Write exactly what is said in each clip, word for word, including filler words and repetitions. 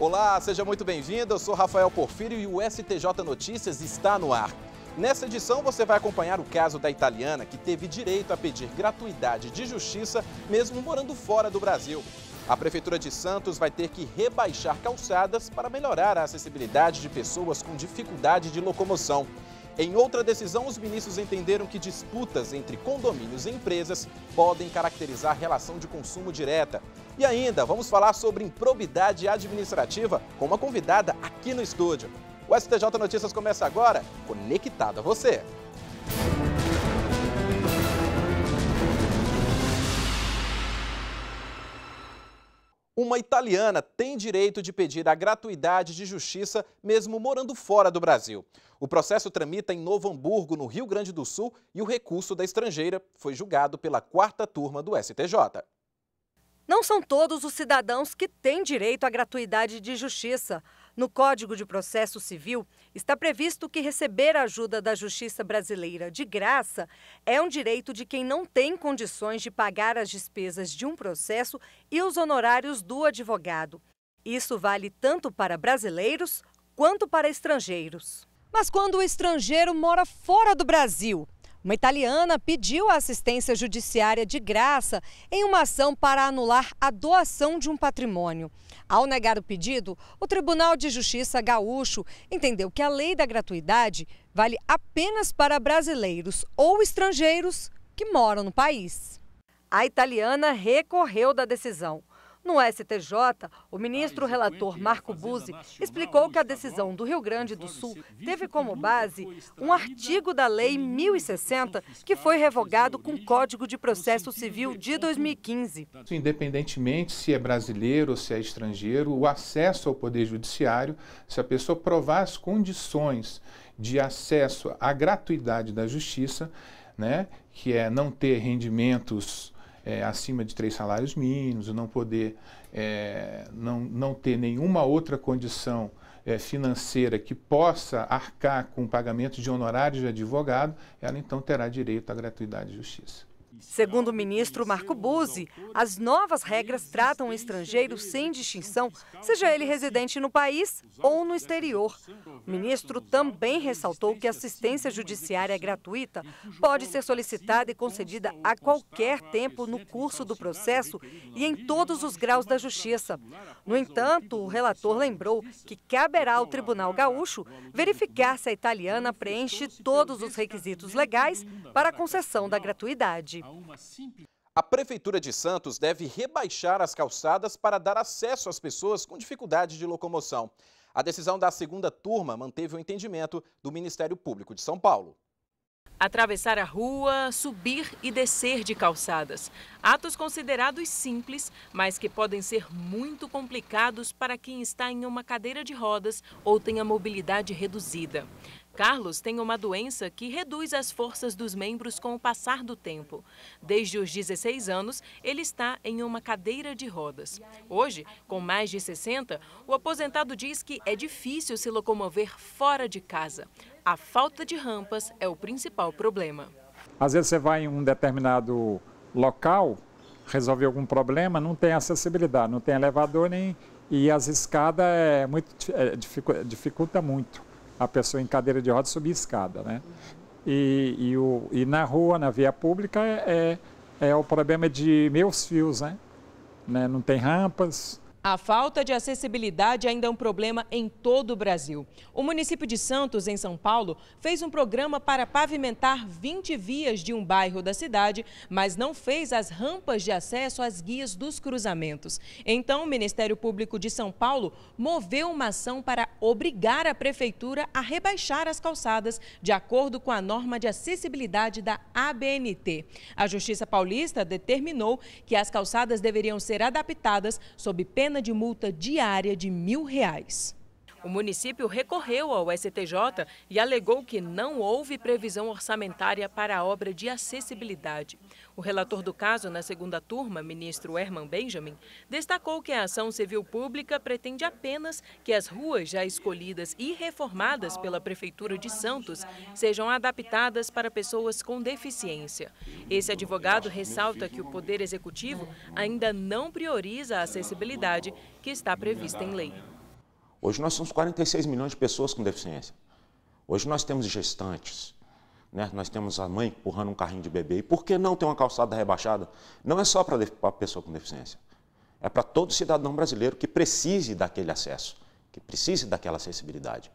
Olá, seja muito bem-vindo. Eu sou Rafael Porfírio e o S T J Notícias está no ar. Nessa edição você vai acompanhar o caso da italiana que teve direito a pedir gratuidade de justiça mesmo morando fora do Brasil. A Prefeitura de Santos vai ter que rebaixar calçadas para melhorar a acessibilidade de pessoas com dificuldade de locomoção. Em outra decisão, os ministros entenderam que disputas entre condomínios e empresas podem caracterizar relação de consumo direta. E ainda, vamos falar sobre improbidade administrativa com uma convidada aqui no estúdio. O S T J Notícias começa agora, conectado a você. Uma italiana tem direito de pedir a gratuidade de justiça mesmo morando fora do Brasil. O processo tramita em Novo Hamburgo, no Rio Grande do Sul, e o recurso da estrangeira foi julgado pela quarta turma do S T J. Não são todos os cidadãos que têm direito à gratuidade de justiça. No Código de Processo Civil, está previsto que receber a ajuda da Justiça brasileira de graça é um direito de quem não tem condições de pagar as despesas de um processo e os honorários do advogado. Isso vale tanto para brasileiros quanto para estrangeiros. Mas quando o estrangeiro mora fora do Brasil, uma italiana pediu a assistência judiciária de graça em uma ação para anular a doação de um patrimônio. Ao negar o pedido, o Tribunal de Justiça gaúcho entendeu que a lei da gratuidade vale apenas para brasileiros ou estrangeiros que moram no país. A italiana recorreu da decisão. No S T J, o ministro relator Marco Buzzi explicou que a decisão do Rio Grande do Sul teve como base um artigo da Lei mil e sessenta que foi revogado com o Código de Processo Civil de dois mil e quinze. Independentemente se é brasileiro ou se é estrangeiro, o acesso ao Poder Judiciário, se a pessoa provar as condições de acesso à gratuidade da justiça, né, que é não ter rendimentos É, acima de três salários mínimos, não poder, é, não, não ter nenhuma outra condição é, financeira que possa arcar com o pagamento de honorários de advogado, ela então terá direito à gratuidade de justiça. Segundo o ministro Marco Buzzi, as novas regras tratam o estrangeiro sem distinção, seja ele residente no país ou no exterior. O ministro também ressaltou que a assistência judiciária gratuita pode ser solicitada e concedida a qualquer tempo no curso do processo e em todos os graus da justiça. No entanto, o relator lembrou que caberá ao Tribunal Gaúcho verificar se a italiana preenche todos os requisitos legais para a concessão da gratuidade. A Prefeitura de Santos deve rebaixar as calçadas para dar acesso às pessoas com dificuldade de locomoção. A decisão da segunda turma manteve o entendimento do Ministério Público de São Paulo. Atravessar a rua, subir e descer de calçadas. Atos considerados simples, mas que podem ser muito complicados para quem está em uma cadeira de rodas ou tem a mobilidade reduzida. Carlos tem uma doença que reduz as forças dos membros com o passar do tempo. Desde os dezesseis anos, ele está em uma cadeira de rodas. Hoje, com mais de sessenta, o aposentado diz que é difícil se locomover fora de casa. A falta de rampas é o principal problema. Às vezes você vai em um determinado local, resolver algum problema, não tem acessibilidade, não tem elevador nem e as escadas é muito, é, dificulta, dificulta muito a pessoa em cadeira de rodas subir escada, né? E, e, o, e na rua, na via pública, é, é o problema de meus fios, né? né? Não tem rampas. A falta de acessibilidade ainda é um problema em todo o Brasil. O município de Santos, em São Paulo, fez um programa para pavimentar vinte vias de um bairro da cidade, mas não fez as rampas de acesso às guias dos cruzamentos. Então, o Ministério Público de São Paulo moveu uma ação para obrigar a prefeitura a rebaixar as calçadas de acordo com a norma de acessibilidade da A B N T. A Justiça Paulista determinou que as calçadas deveriam ser adaptadas sob pena de multa diária de mil reais. O município recorreu ao S T J e alegou que não houve previsão orçamentária para a obra de acessibilidade. O relator do caso na segunda turma, ministro Herman Benjamin, destacou que a ação civil pública pretende apenas que as ruas já escolhidas e reformadas pela Prefeitura de Santos sejam adaptadas para pessoas com deficiência. Esse advogado ressalta que o Poder Executivo ainda não prioriza a acessibilidade que está prevista em lei. Hoje nós somos quarenta e seis milhões de pessoas com deficiência. Hoje nós temos gestantes, né? Nós temos a mãe empurrando um carrinho de bebê. E por que não ter uma calçada rebaixada? Não é só para a pessoa com deficiência. É para todo cidadão brasileiro que precise daquele acesso, que precise daquela acessibilidade.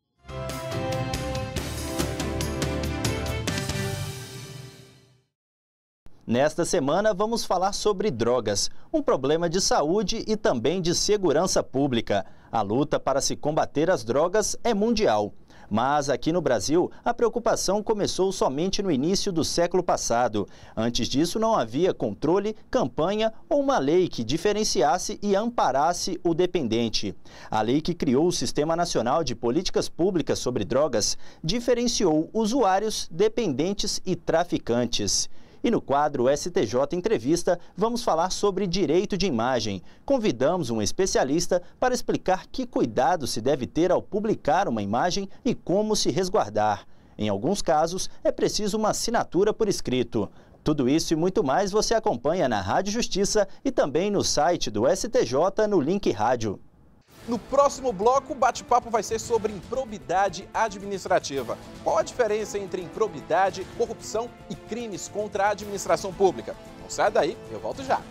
Nesta semana, vamos falar sobre drogas, um problema de saúde e também de segurança pública. A luta para se combater as drogas é mundial. Mas aqui no Brasil, a preocupação começou somente no início do século passado. Antes disso, não havia controle, campanha ou uma lei que diferenciasse e amparasse o dependente. A lei que criou o Sistema Nacional de Políticas Públicas sobre Drogas diferenciou usuários, dependentes e traficantes. E no quadro S T J Entrevista, vamos falar sobre direito de imagem. Convidamos um especialista para explicar que cuidado se deve ter ao publicar uma imagem e como se resguardar. Em alguns casos, é preciso uma assinatura por escrito. Tudo isso e muito mais você acompanha na Rádio Justiça e também no site do S T J no Link Rádio. No próximo bloco, o bate-papo vai ser sobre improbidade administrativa. Qual a diferença entre improbidade, corrupção e crimes contra a administração pública? Não sai daí, eu volto já.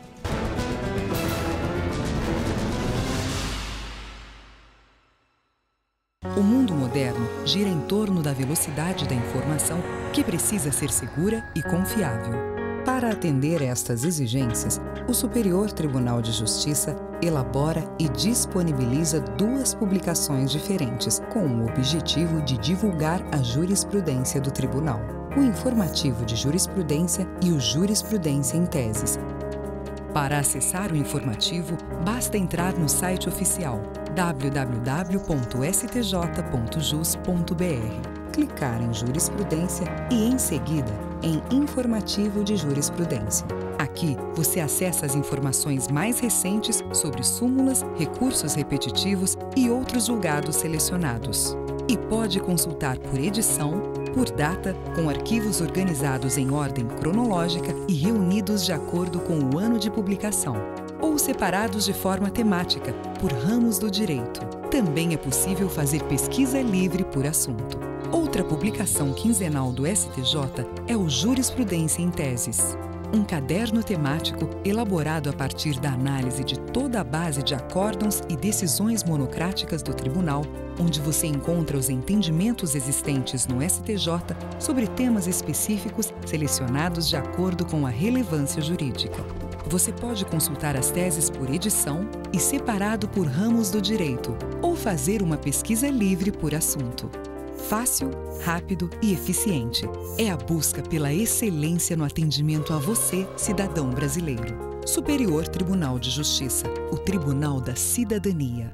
O mundo moderno gira em torno da velocidade da informação, que precisa ser segura e confiável. Para atender estas exigências, o Superior Tribunal de Justiça elabora e disponibiliza duas publicações diferentes, com o objetivo de divulgar a jurisprudência do Tribunal: o Informativo de Jurisprudência e o Jurisprudência em Teses. Para acessar o informativo, basta entrar no site oficial w w w ponto s t j ponto jus ponto b r, clicar em Jurisprudência e, em seguida, em Informativo de Jurisprudência. Aqui, você acessa as informações mais recentes sobre súmulas, recursos repetitivos e outros julgados selecionados. E pode consultar por edição, por data, com arquivos organizados em ordem cronológica e reunidos de acordo com o ano de publicação, ou separados de forma temática, por ramos do direito. Também é possível fazer pesquisa livre por assunto. Outra publicação quinzenal do S T J é o Jurisprudência em Teses, um caderno temático elaborado a partir da análise de toda a base de acórdãos e decisões monocráticas do Tribunal, onde você encontra os entendimentos existentes no S T J sobre temas específicos selecionados de acordo com a relevância jurídica. Você pode consultar as teses por edição e separado por ramos do direito, ou fazer uma pesquisa livre por assunto. Fácil, rápido e eficiente. É a busca pela excelência no atendimento a você, cidadão brasileiro. Superior Tribunal de Justiça, o Tribunal da Cidadania.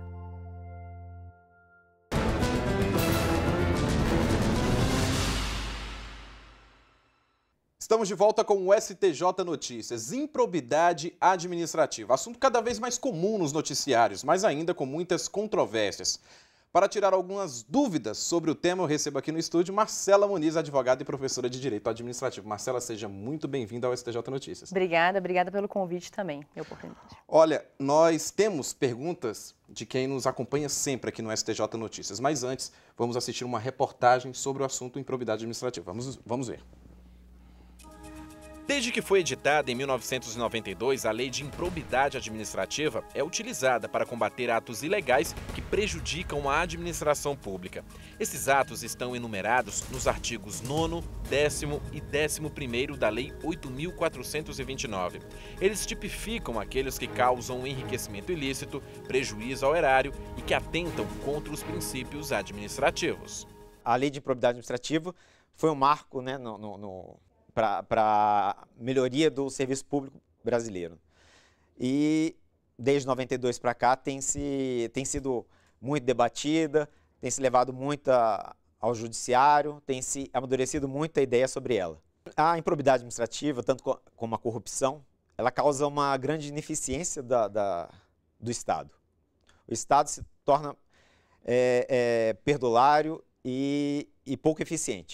Estamos de volta com o S T J Notícias. Improbidade administrativa. Assunto cada vez mais comum nos noticiários, mas ainda com muitas controvérsias. Para tirar algumas dúvidas sobre o tema, eu recebo aqui no estúdio Marcela Muniz, advogada e professora de Direito Administrativo. Marcela, seja muito bem-vinda ao S T J Notícias. Obrigada, obrigada pelo convite também, e oportunidade. Olha, nós temos perguntas de quem nos acompanha sempre aqui no S T J Notícias, mas antes vamos assistir uma reportagem sobre o assunto improbidade administrativa. Vamos, vamos ver. Desde que foi editada em mil novecentos e noventa e dois, a Lei de Improbidade Administrativa é utilizada para combater atos ilegais que prejudicam a administração pública. Esses atos estão enumerados nos artigos nono, décimo e décimo primeiro da Lei oito mil quatrocentos e vinte e nove. Eles tipificam aqueles que causam enriquecimento ilícito, prejuízo ao erário e que atentam contra os princípios administrativos. A Lei de Improbidade Administrativa foi um marco, né, no... no, no... para a melhoria do serviço público brasileiro. E desde noventa e dois para cá tem, se, tem sido muito debatida, tem se levado muito a, ao judiciário, tem se amadurecido muito a ideia sobre ela. A improbidade administrativa, tanto como a corrupção, ela causa uma grande ineficiência da, da, do Estado. O Estado se torna é, é, perdulário e, e pouco eficiente.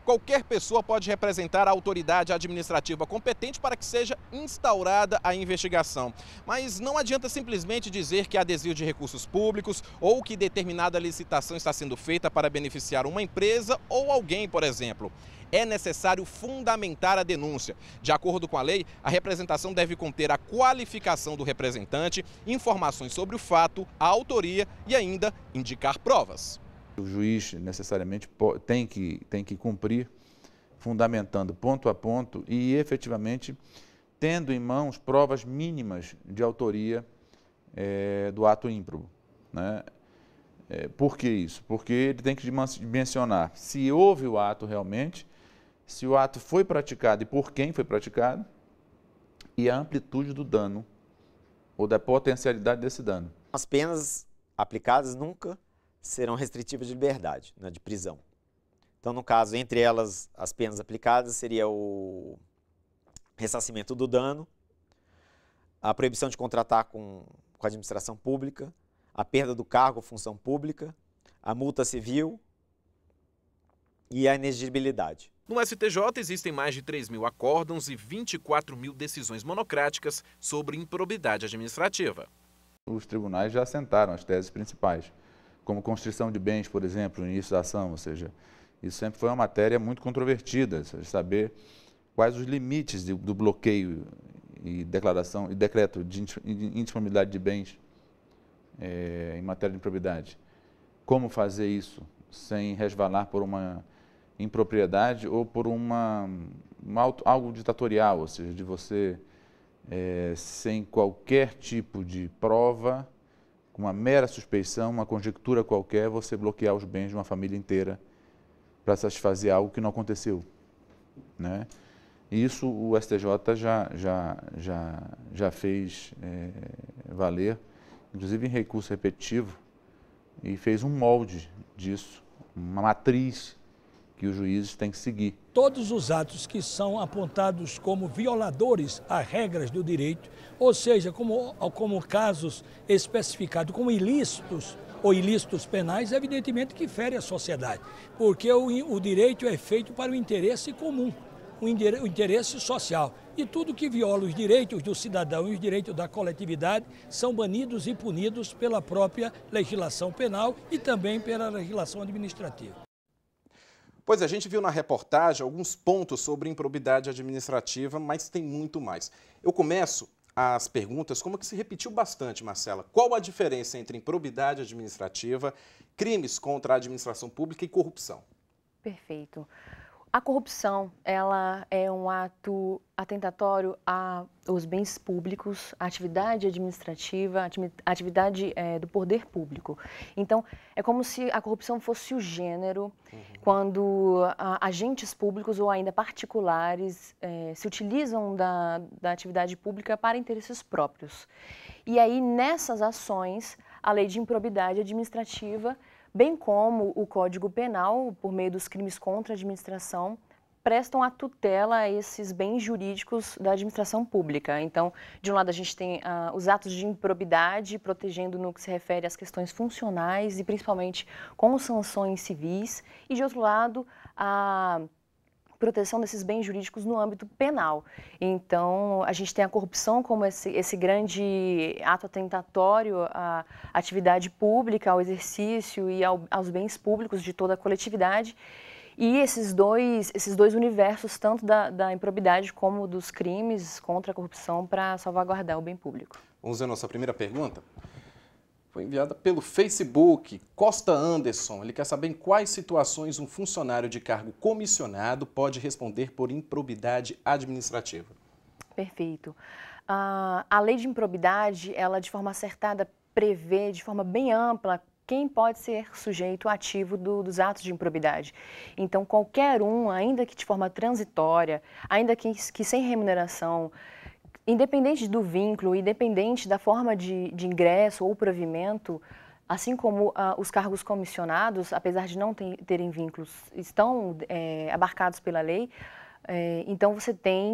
qualquer pessoa pode representar a autoridade administrativa competente para que seja instaurada a investigação. Mas não adianta simplesmente dizer que há desvio de recursos públicos ou que determinada licitação está sendo feita para beneficiar uma empresa ou alguém, por exemplo. É necessário fundamentar a denúncia. De acordo com a lei, a representação deve conter a qualificação do representante, informações sobre o fato, a autoria e ainda indicar provas. O juiz necessariamente tem que, tem que cumprir, fundamentando ponto a ponto e efetivamente tendo em mãos provas mínimas de autoria é, do ato ímprobo, né? É, por que isso? Porque ele tem que mencionar se houve o ato realmente, se o ato foi praticado e por quem foi praticado e a amplitude do dano ou da potencialidade desse dano. As penas aplicadas nunca serão restritivas de liberdade, né, de prisão. Então, no caso, entre elas, as penas aplicadas seria o ressarcimento do dano, a proibição de contratar com, com a administração pública, a perda do cargo ou função pública, a multa civil e a inexigibilidade. No S T J existem mais de três mil acórdãos e vinte e quatro mil decisões monocráticas sobre improbidade administrativa. Os tribunais já assentaram as teses principais, como constrição de bens, por exemplo, no início da ação, ou seja, isso sempre foi uma matéria muito controvertida, saber quais os limites do, do bloqueio e declaração e decreto de indisponibilidade de bens é, em matéria de improbidade. Como fazer isso sem resvalar por uma impropriedade ou por uma, uma algo ditatorial, ou seja, de você, é, sem qualquer tipo de prova, com uma mera suspeição, uma conjectura qualquer, você bloquear os bens de uma família inteira para satisfazer algo que não aconteceu, né? E isso o S T J já, já, já, já fez é, valer, inclusive em recurso repetitivo, e fez um molde disso, uma matriz que os juízes têm que seguir. Todos os atos que são apontados como violadores a regras do direito, ou seja, como, como casos especificados como ilícitos ou ilícitos penais, evidentemente que fere a sociedade, porque o, o direito é feito para o interesse comum, o interesse social. E tudo que viola os direitos do cidadão e os direitos da coletividade são banidos e punidos pela própria legislação penal e também pela legislação administrativa. Pois a gente viu na reportagem alguns pontos sobre improbidade administrativa, mas tem muito mais. Eu começo as perguntas como que se repetiu bastante, Marcela. Qual a diferença entre improbidade administrativa, crimes contra a administração pública e corrupção? Perfeito. A corrupção, ela é um ato atentatório aos bens públicos, à atividade administrativa, à atividade é, do poder público. Então, é como se a corrupção fosse o gênero, uhum. quando a, agentes públicos ou ainda particulares é, se utilizam da, da atividade pública para interesses próprios. E aí, nessas ações, a lei de improbidade administrativa, bem como o Código Penal, por meio dos crimes contra a administração, prestam a tutela a esses bens jurídicos da administração pública. Então, de um lado a gente tem ah, os atos de improbidade, protegendo no que se refere às questões funcionais e principalmente com sanções civis, e de outro lado, a proteção desses bens jurídicos no âmbito penal. Então, a gente tem a corrupção como esse, esse grande ato atentatório à atividade pública, ao exercício e ao, aos bens públicos de toda a coletividade. E esses dois, esses dois universos, tanto da, da improbidade como dos crimes contra a corrupção, para salvaguardar o bem público. Vamos ver a nossa primeira pergunta? Foi enviada pelo Facebook, Costa Anderson. Ele quer saber em quais situações um funcionário de cargo comissionado pode responder por improbidade administrativa. Perfeito. Uh, a lei de improbidade, ela de forma acertada prevê de forma bem ampla quem pode ser sujeito ativo do, dos atos de improbidade. Então, qualquer um, ainda que de forma transitória, ainda que, que sem remuneração, independente do vínculo, independente da forma de, de ingresso ou provimento, assim como ah, os cargos comissionados, apesar de não ter, terem vínculos, estão é, abarcados pela lei, é, então você tem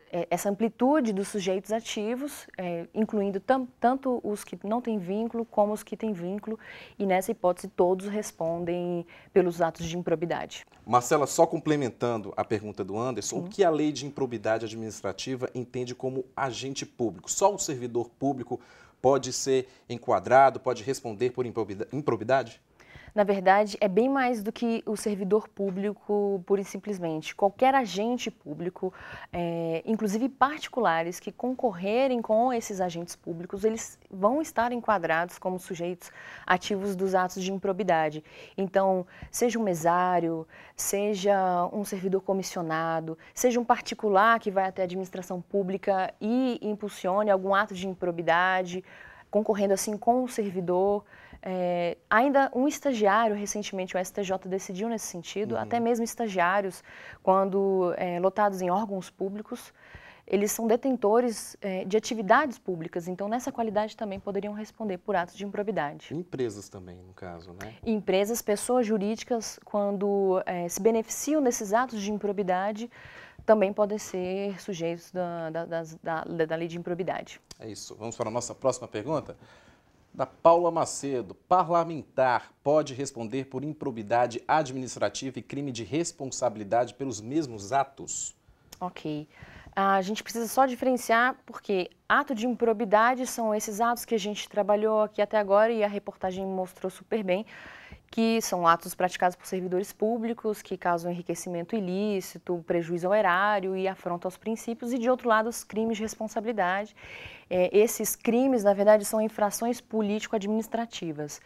essa amplitude dos sujeitos ativos, é, incluindo tam, tanto os que não têm vínculo como os que têm vínculo, e nessa hipótese todos respondem pelos atos de improbidade. Marcela, só complementando a pergunta do Anderson, Sim. o que a lei de improbidade administrativa entende como agente público? Só o servidor público pode ser enquadrado, pode responder por improbidade? Na verdade, é bem mais do que o servidor público, pura e simplesmente. Qualquer agente público, é, inclusive particulares, que concorrerem com esses agentes públicos, eles vão estar enquadrados como sujeitos ativos dos atos de improbidade. Então, seja um mesário, seja um servidor comissionado, seja um particular que vai até a administração pública e impulsione algum ato de improbidade, concorrendo assim com o servidor. É, ainda um estagiário, recentemente o S T J decidiu nesse sentido, uhum. até mesmo estagiários, quando é, lotados em órgãos públicos, eles são detentores é, de atividades públicas, então nessa qualidade também poderiam responder por atos de improbidade. Empresas também, no caso, né? Empresas, pessoas jurídicas, quando é, se beneficiam desses atos de improbidade, também podem ser sujeitos da, da, da, da, da lei de improbidade. É isso. Vamos para a nossa próxima pergunta? Da Paula Macedo. Parlamentar pode responder por improbidade administrativa e crime de responsabilidade pelos mesmos atos? Ok. A gente precisa só diferenciar, porque ato de improbidade são esses atos que a gente trabalhou aqui até agora e a reportagem mostrou super bem, que são atos praticados por servidores públicos, que causam enriquecimento ilícito, prejuízo ao erário e afronta aos princípios, e de outro lado os crimes de responsabilidade. É, esses crimes, na verdade, são infrações político-administrativas.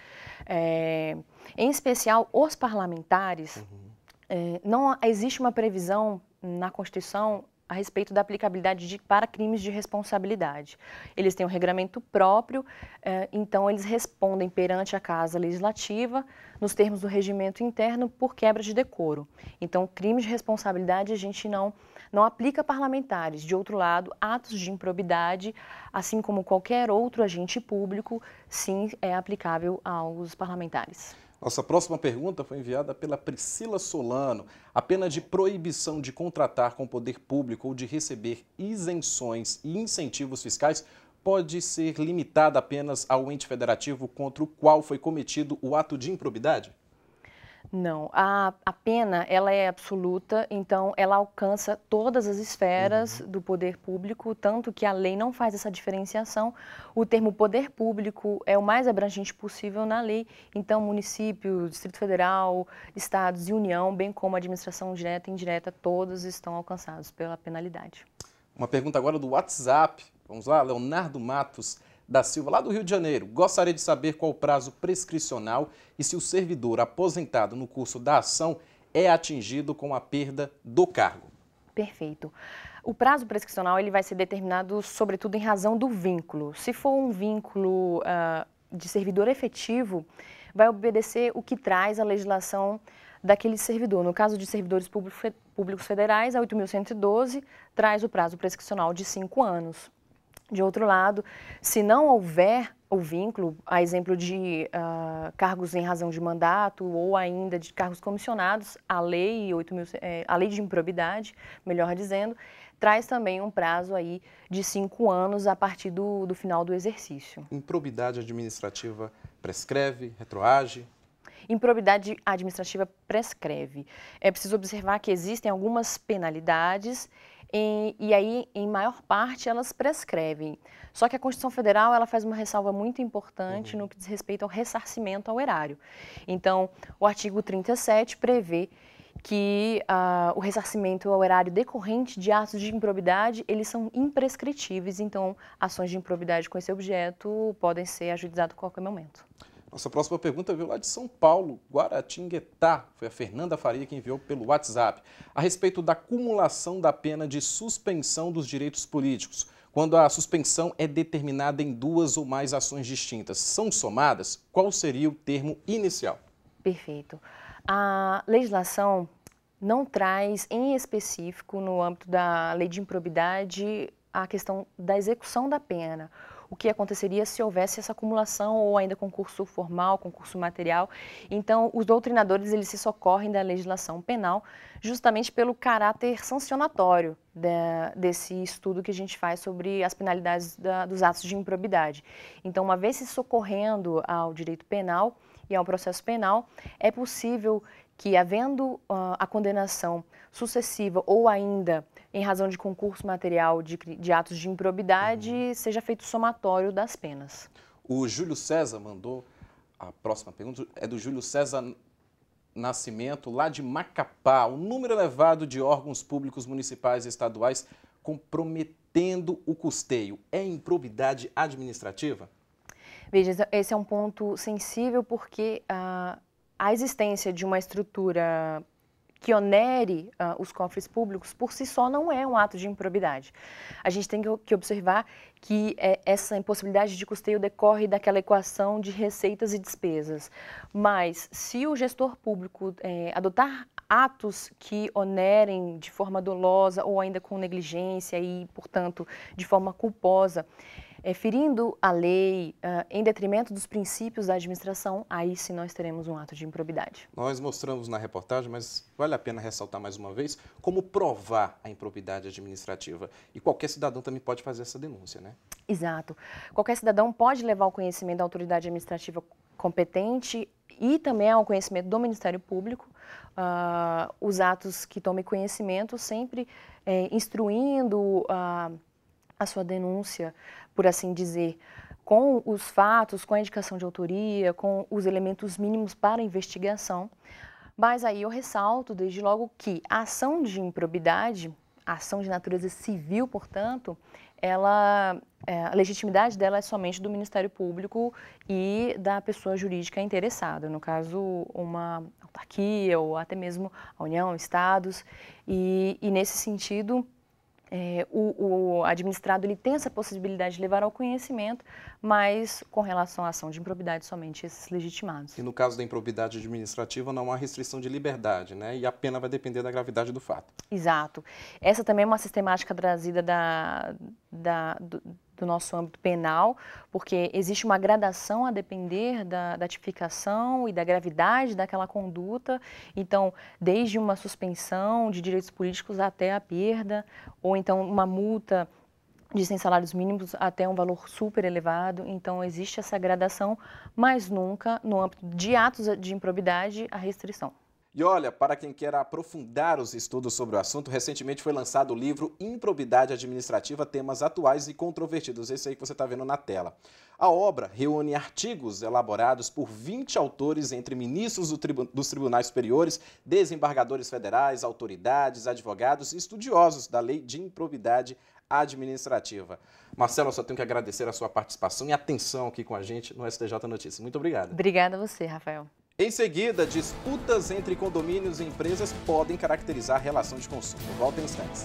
É, em especial, os parlamentares, uhum. é, não existe uma previsão na Constituição a respeito da aplicabilidade de, para crimes de responsabilidade. Eles têm um regramento próprio, eh, então eles respondem perante a Casa Legislativa, nos termos do regimento interno, por quebra de decoro. Então, crimes de responsabilidade a gente não, não aplica a parlamentares. De outro lado, atos de improbidade, assim como qualquer outro agente público, sim, é aplicável aos parlamentares. Nossa próxima pergunta foi enviada pela Priscila Solano. A pena de proibição de contratar com o poder público ou de receber isenções e incentivos fiscais pode ser limitada apenas ao ente federativo contra o qual foi cometido o ato de improbidade? Não, a, a pena ela é absoluta, então ela alcança todas as esferas uhum. do poder público, tanto que a lei não faz essa diferenciação. O termo poder público é o mais abrangente possível na lei, então município, Distrito Federal, estados e União, bem como administração direta e indireta, todos estão alcançados pela penalidade. Uma pergunta agora do WhatsApp. Vamos lá, Leonardo Matos da Silva, lá do Rio de Janeiro. Gostaria de saber qual o prazo prescricional e se o servidor aposentado no curso da ação é atingido com a perda do cargo. Perfeito. O prazo prescricional ele vai ser determinado, sobretudo, em razão do vínculo. Se for um vínculo uh, de servidor efetivo, vai obedecer o que traz a legislação daquele servidor. No caso de servidores públicos federais, a oito mil cento e doze traz o prazo prescricional de cinco anos. De outro lado, se não houver o vínculo, a exemplo de uh, cargos em razão de mandato ou ainda de cargos comissionados, a lei, oito mil, é, a lei de improbidade, melhor dizendo, traz também um prazo aí de cinco anos a partir do, do final do exercício. Improbidade administrativa prescreve, retroage? Improbidade administrativa prescreve. É preciso observar que existem algumas penalidades Em, e aí, em maior parte, elas prescrevem. Só que a Constituição Federal ela faz uma ressalva muito importante uhum. no que diz respeito ao ressarcimento ao erário. Então, o artigo trinta e sete prevê que uh, o ressarcimento ao erário decorrente de atos de improbidade, eles são imprescritíveis, então ações de improbidade com esse objeto podem ser ajuizadas a qualquer momento. Nossa próxima pergunta veio lá de São Paulo, Guaratinguetá. Foi a Fernanda Faria que enviou pelo WhatsApp. A respeito da cumulação da pena de suspensão dos direitos políticos. Quando a suspensão é determinada em duas ou mais ações distintas, são somadas? Qual seria o termo inicial? Perfeito. A legislação não traz em específico, no âmbito da lei de improbidade, a questão da execução da pena. o que aconteceria se houvesse essa acumulação ou ainda concurso formal, concurso material. Então, os doutrinadores eles se socorrem da legislação penal justamente pelo caráter sancionatório da, desse estudo que a gente faz sobre as penalidades da, dos atos de improbidade. Então, uma vez se socorrendo ao direito penal e ao processo penal, é possível que, havendo uh, a condenação sucessiva ou ainda em razão de concurso material de, de atos de improbidade, uhum. seja feito somatório das penas. O Júlio César mandou a próxima pergunta, é do Júlio César Nascimento, lá de Macapá. Um número elevado de órgãos públicos municipais e estaduais comprometendo o custeio. É improbidade administrativa? Veja, esse é um ponto sensível porque uh, a existência de uma estrutura que onere uh, os cofres públicos, por si só, não é um ato de improbidade. A gente tem que, que observar que é, essa impossibilidade de custeio decorre daquela equação de receitas e despesas. Mas, se o gestor público é, adotar atos que onerem de forma dolosa ou ainda com negligência e, portanto, de forma culposa, É, ferindo a lei uh, em detrimento dos princípios da administração, aí sim nós teremos um ato de improbidade. Nós mostramos na reportagem, mas vale a pena ressaltar mais uma vez, como provar a improbidade administrativa. E qualquer cidadão também pode fazer essa denúncia, né? Exato. Qualquer cidadão pode levar ao conhecimento da autoridade administrativa competente e também ao conhecimento do Ministério Público uh, os atos que tome conhecimento, sempre eh, instruindo uh, a sua denúncia, por assim dizer, com os fatos, com a indicação de autoria, com os elementos mínimos para a investigação. Mas aí eu ressalto, desde logo, que a ação de improbidade, a ação de natureza civil, portanto, ela, é, a legitimidade dela é somente do Ministério Público e da pessoa jurídica interessada, no caso, uma autarquia ou até mesmo a União, estados, e, e nesse sentido, É, o, o administrado ele tem essa possibilidade de levar ao conhecimento, mas com relação à ação de improbidade, somente esses legitimados. E no caso da improbidade administrativa, não há restrição de liberdade, né? E a pena vai depender da gravidade do fato. Exato. Essa também é uma sistemática trazida da, da, do, do nosso âmbito penal, porque existe uma gradação a depender da, da tipificação e da gravidade daquela conduta. Então, desde uma suspensão de direitos políticos até a perda, ou então uma multa de cem salários mínimos até um valor super elevado. Então, existe essa gradação, mas nunca, no âmbito de atos de improbidade, a restrição. E olha, para quem quer aprofundar os estudos sobre o assunto, recentemente foi lançado o livro Improbidade Administrativa, Temas Atuais e Controvertidos, esse aí que você está vendo na tela. A obra reúne artigos elaborados por vinte autores, entre ministros do tribu- dos tribunais superiores, desembargadores federais, autoridades, advogados e estudiosos da lei de improbidade administrativa. Marcelo, eu só tenho que agradecer a sua participação e atenção aqui com a gente no S T J Notícias. Muito obrigado. Obrigada a você, Rafael. Em seguida, disputas entre condomínios e empresas podem caracterizar a relação de consumo. Volta em instantes.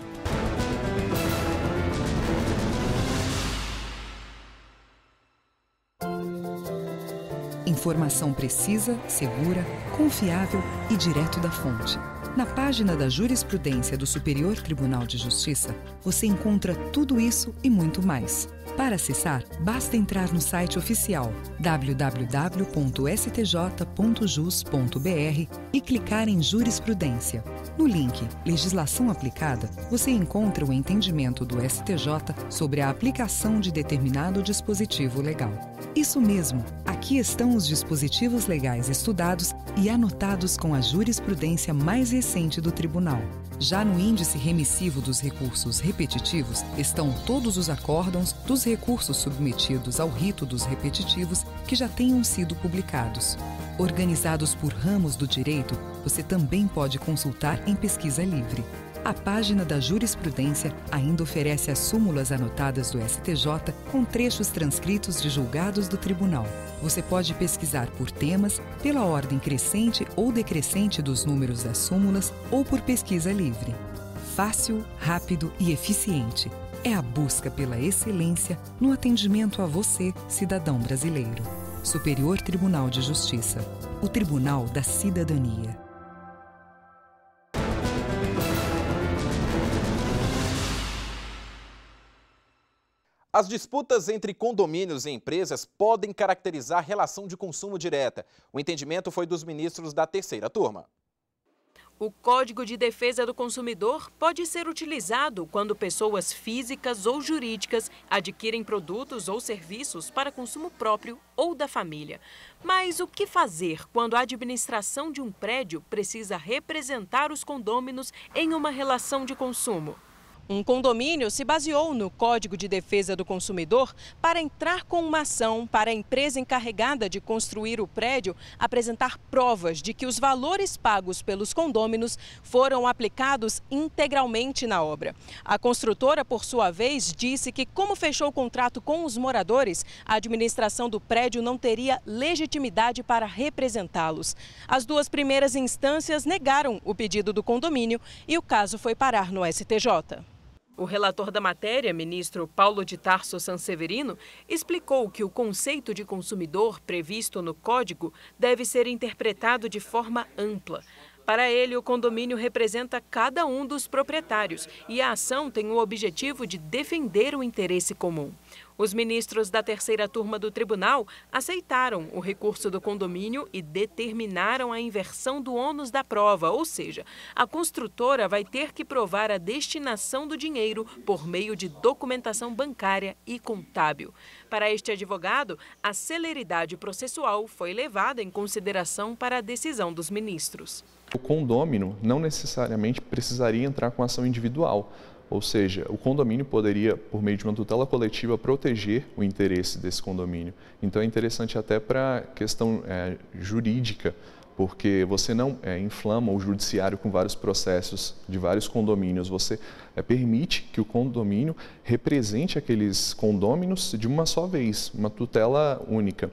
Informação precisa, segura, confiável e direto da fonte. Na página da Jurisprudência do Superior Tribunal de Justiça, você encontra tudo isso e muito mais. Para acessar, basta entrar no site oficial w w w ponto s t j ponto jus ponto b r e clicar em Jurisprudência. No link Legislação Aplicada, você encontra o entendimento do S T J sobre a aplicação de determinado dispositivo legal. Isso mesmo, aqui estão os dispositivos legais estudados e anotados com a jurisprudência mais recente do Tribunal. Já no índice remissivo dos recursos repetitivos estão todos os acórdãos dos recursos submetidos ao rito dos repetitivos que já tenham sido publicados. Organizados por ramos do direito, você também pode consultar em pesquisa livre. A página da Jurisprudência ainda oferece as súmulas anotadas do S T J com trechos transcritos de julgados do Tribunal. Você pode pesquisar por temas, pela ordem crescente ou decrescente dos números das súmulas ou por pesquisa livre. Fácil, rápido e eficiente. É a busca pela excelência no atendimento a você, cidadão brasileiro. Superior Tribunal de Justiça. O Tribunal da Cidadania. A As disputas entre condomínios e empresas podem caracterizar relação de consumo direta. O entendimento foi dos ministros da terceira turma. O Código de Defesa do Consumidor pode ser utilizado quando pessoas físicas ou jurídicas adquirem produtos ou serviços para consumo próprio ou da família. Mas o que fazer quando a administração de um prédio precisa representar os condôminos em uma relação de consumo? Um condomínio se baseou no Código de Defesa do Consumidor para entrar com uma ação para a empresa encarregada de construir o prédio apresentar provas de que os valores pagos pelos condôminos foram aplicados integralmente na obra. A construtora, por sua vez, disse que, como fechou o contrato com os moradores, a administração do prédio não teria legitimidade para representá-los. As duas primeiras instâncias negaram o pedido do condomínio e o caso foi parar no S T J. O relator da matéria, ministro Paulo de Tarso Sanseverino, explicou que o conceito de consumidor previsto no Código deve ser interpretado de forma ampla. Para ele, o condomínio representa cada um dos proprietários e a ação tem o objetivo de defender o interesse comum. Os ministros da terceira turma do tribunal aceitaram o recurso do condomínio e determinaram a inversão do ônus da prova, ou seja, a construtora vai ter que provar a destinação do dinheiro por meio de documentação bancária e contábil. Para este advogado, a celeridade processual foi levada em consideração para a decisão dos ministros. O condômino não necessariamente precisaria entrar com ação individual. Ou seja, o condomínio poderia, por meio de uma tutela coletiva, proteger o interesse desse condomínio. Então é interessante até para a questão é, jurídica, porque você não é, inflama o judiciário com vários processos de vários condomínios. Você é, permite que o condomínio represente aqueles condôminos de uma só vez, uma tutela única.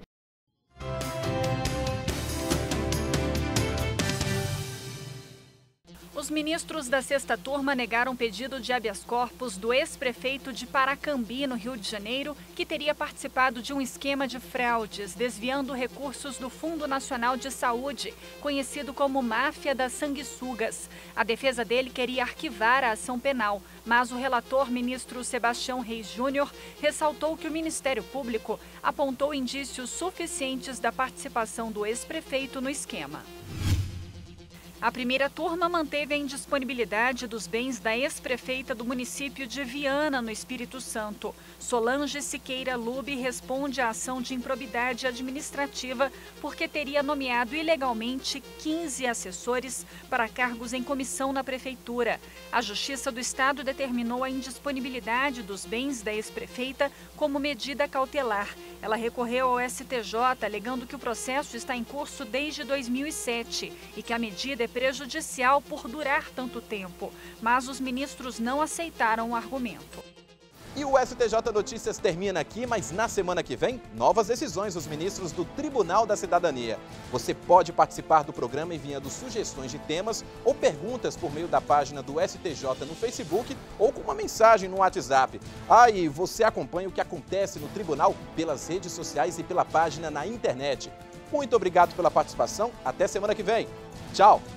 Os ministros da sexta turma negaram pedido de habeas corpus do ex-prefeito de Paracambi, no Rio de Janeiro, que teria participado de um esquema de fraudes, desviando recursos do Fundo Nacional de Saúde, conhecido como Máfia das Sanguessugas. A defesa dele queria arquivar a ação penal, mas o relator, ministro Sebastião Reis Júnior, ressaltou que o Ministério Público apontou indícios suficientes da participação do ex-prefeito no esquema. A primeira turma manteve a indisponibilidade dos bens da ex-prefeita do município de Viana, no Espírito Santo. Solange Siqueira Lube responde à ação de improbidade administrativa porque teria nomeado ilegalmente quinze assessores para cargos em comissão na prefeitura. A Justiça do Estado determinou a indisponibilidade dos bens da ex-prefeita como medida cautelar. Ela recorreu ao S T J, alegando que o processo está em curso desde dois mil e sete e que a medida é prejudicial por durar tanto tempo, mas os ministros não aceitaram o argumento. E o S T J Notícias termina aqui, mas na semana que vem, novas decisões dos ministros do Tribunal da Cidadania. Você pode participar do programa enviando sugestões de temas ou perguntas por meio da página do S T J no Facebook ou com uma mensagem no WhatsApp. Ah, e você acompanha o que acontece no tribunal pelas redes sociais e pela página na internet. Muito obrigado pela participação, até semana que vem. Tchau!